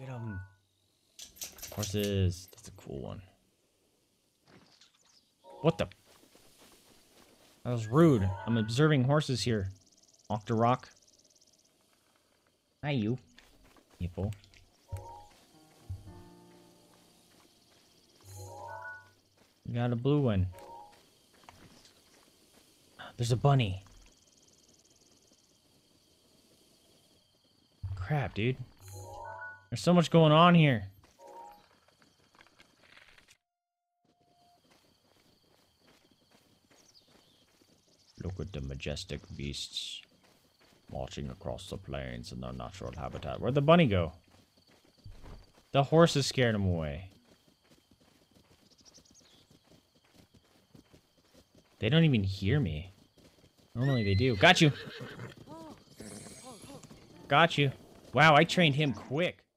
Look at them. Horses. That's a cool one. What the? That was rude. I'm observing horses here. Octorok. Hi, you. People. We got a blue one. There's a bunny. Crap, dude. There's so much going on here. Look at the majestic beasts marching across the plains in their natural habitat. Where'd the bunny go? The horses scared him away. They don't even hear me. Normally they do. Got you. Got you. Wow, I trained him quick.